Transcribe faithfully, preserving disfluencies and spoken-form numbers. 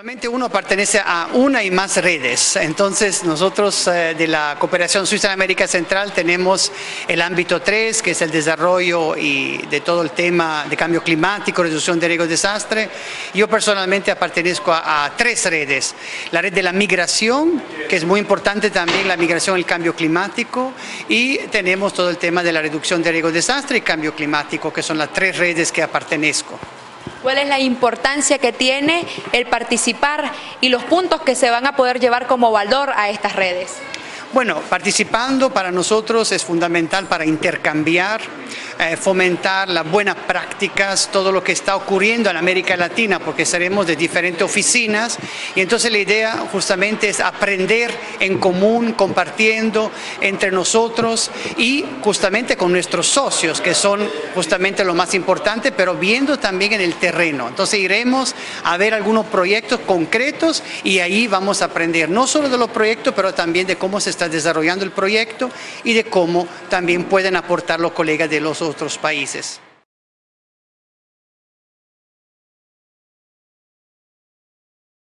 Normalmente uno pertenece a una y más redes, entonces nosotros eh, de la Cooperación Suiza en América Central tenemos el ámbito tres, que es el desarrollo y de todo el tema de cambio climático, reducción de riesgos de desastre. Yo personalmente pertenezco a, a tres redes, la red de la migración, que es muy importante también, la migración y el cambio climático, y tenemos todo el tema de la reducción de riesgos de desastre y cambio climático, que son las tres redes que pertenezco. ¿Cuál es la importancia que tiene el participar y los puntos que se van a poder llevar como valor a estas redes? Bueno, participando para nosotros es fundamental para intercambiar, eh, fomentar las buenas prácticas, todo lo que está ocurriendo en América Latina, porque seremos de diferentes oficinas y entonces la idea justamente es aprender en común, compartiendo entre nosotros y justamente con nuestros socios, que son justamente lo más importante, pero viendo también en el terreno. Entonces iremos a ver algunos proyectos concretos y ahí vamos a aprender no solo de los proyectos, pero también de cómo se está desarrollando el proyecto y de cómo también pueden aportar los colegas de los otros países.